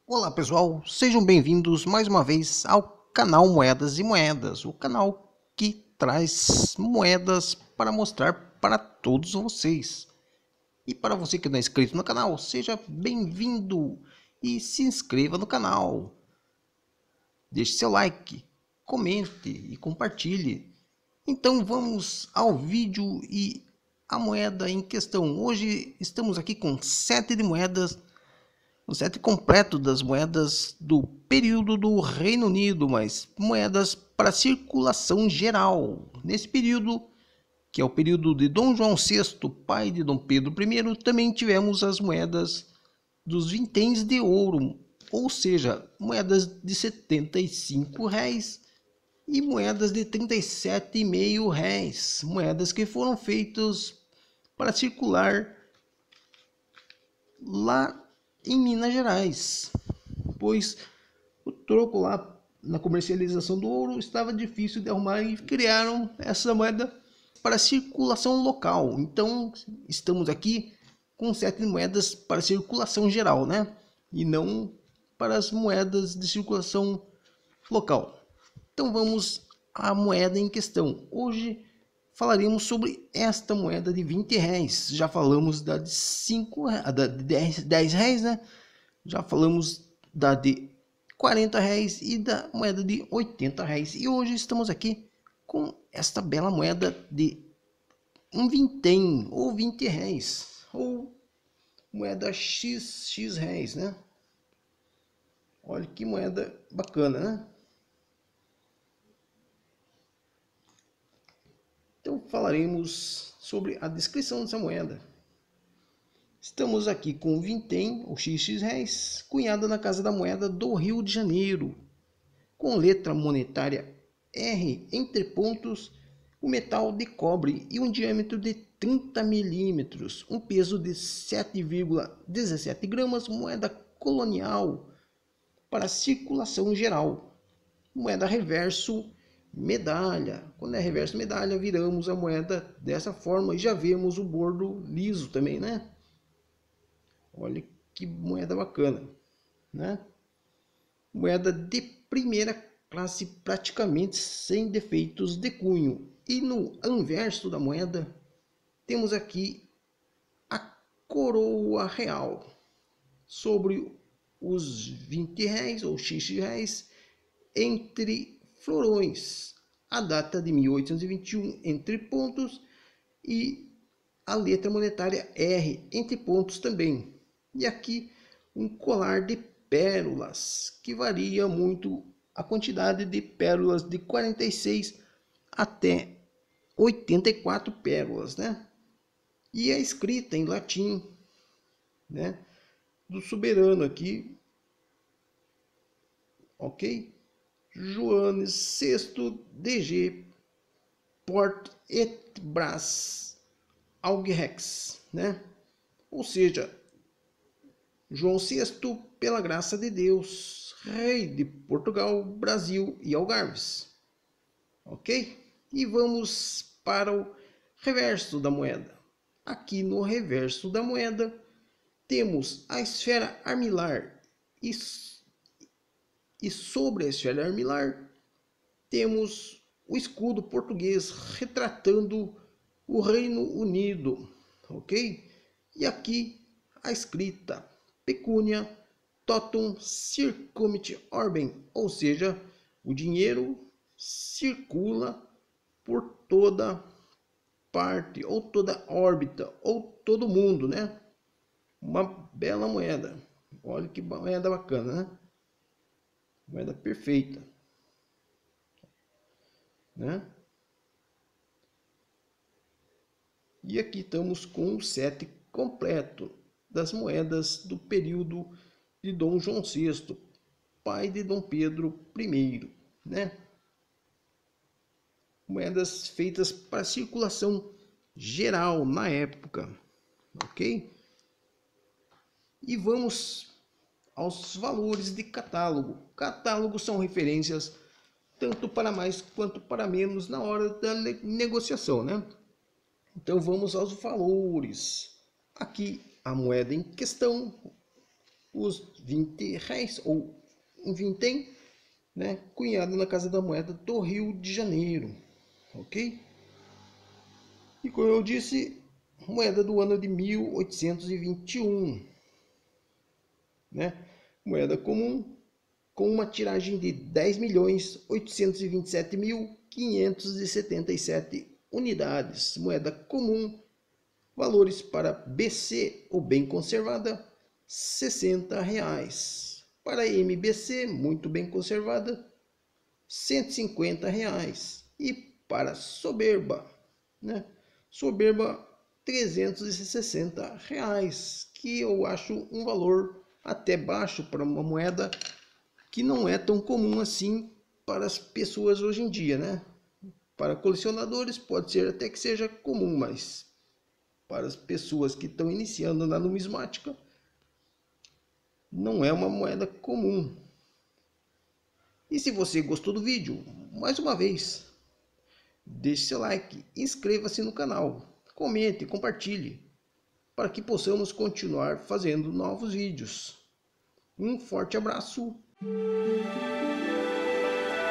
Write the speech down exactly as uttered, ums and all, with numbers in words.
Olá pessoal, sejam bem-vindos mais uma vez ao canal Moedas e Moedas, o canal que traz moedas para mostrar para todos vocês. E para você que não é inscrito no canal, seja bem-vindo e se inscreva no canal. Deixe seu like, comente e compartilhe. Então vamos ao vídeo e a moeda em questão. Hoje estamos aqui com sete de moedas, o set completo das moedas do período do Reino Unido, mas moedas para circulação geral. Nesse período, que é o período de Dom João sexto, pai de Dom Pedro I, também tivemos as moedas dos vinténs de ouro, ou seja, moedas de setenta e cinco reais e moedas de trinta e sete vírgula cinco reais, moedas que foram feitas para circular lá em Minas Gerais, pois o troco lá na comercialização do ouro estava difícil de arrumar e criaram essa moeda para circulação local. Então estamos aqui com sete moedas para circulação geral, né? E não para as moedas de circulação local. Então vamos à moeda em questão. Hoje falaremos sobre esta moeda de vinte reais. Já falamos da de cinco, da de dez, dez reais, né? Já falamos da de quarenta reais e da moeda de oitenta reais. E hoje estamos aqui com esta bela moeda de um vintém ou vinte reais, ou moeda X, X reais, né? Olha que moeda bacana, né? Então falaremos sobre a descrição dessa moeda. Estamos aqui com o vintém, ou X X reais, cunhada na Casa da Moeda do Rio de Janeiro, com letra monetária R entre pontos, o metal de cobre e um diâmetro de trinta milímetros, um peso de sete vírgula dezessete gramas, moeda colonial para circulação geral. Moeda reverso medalha. Quando é reverso medalha, viramos a moeda dessa forma e já vemos o bordo liso também, né? Olha que moeda bacana, né? Moeda de primeira classe, praticamente sem defeitos de cunho. E no anverso da moeda temos aqui a coroa real sobre os vinte reais ou X reais entre florões, a data de mil oitocentos e vinte e um entre pontos e a letra monetária R entre pontos também. E aqui um colar de pérolas, que varia muito a quantidade de pérolas, de quarenta e seis até oitenta e quatro pérolas, né? E é escrita em latim, né? Do soberano aqui, ok? Joanes sexto D G Port et Bras Augrex, né? Ou seja, João sexto, pela graça de Deus, rei de Portugal, Brasil e Algarves. Ok? E vamos para o reverso da moeda. Aqui no reverso da moeda temos a esfera armilar e, e sobre a esfera armilar temos o escudo português retratando o Reino Unido. Ok? E aqui a escrita Pecunia totum circumit orbem, ou seja, o dinheiro circula por toda parte, ou toda órbita, ou todo mundo, né? Uma bela moeda. Olha que moeda bacana, né? Moeda perfeita, né? E aqui estamos com o set completo das moedas do período de Dom João sexto, pai de Dom Pedro I, né? Moedas feitas para circulação geral na época, ok? E vamos aos valores de catálogo. Catálogos são referências tanto para mais quanto para menos na hora da negociação, né? Então vamos aos valores. Aqui a moeda em questão, os vinte réis, ou um vintém, né, cunhado na Casa da Moeda do Rio de Janeiro, ok? E como eu disse, moeda do ano de mil oitocentos e vinte e um, né? Moeda comum com uma tiragem de dez milhões oitocentos e vinte e sete mil quinhentos e setenta e sete unidades. Moeda comum, valores para B C ou bem conservada, sessenta reais. Para M B C, muito bem conservada, cento e cinquenta reais. E para soberba, né? Soberba, trezentos e sessenta reais, que eu acho um valor até baixo para uma moeda que não é tão comum assim para as pessoas hoje em dia, né? Para colecionadores pode ser até que seja comum, mas para as pessoas que estão iniciando na numismática não é uma moeda comum. E se você gostou do vídeo, mais uma vez, deixe seu like, inscreva-se no canal, comente, compartilhe, para que possamos continuar fazendo novos vídeos. Um forte abraço!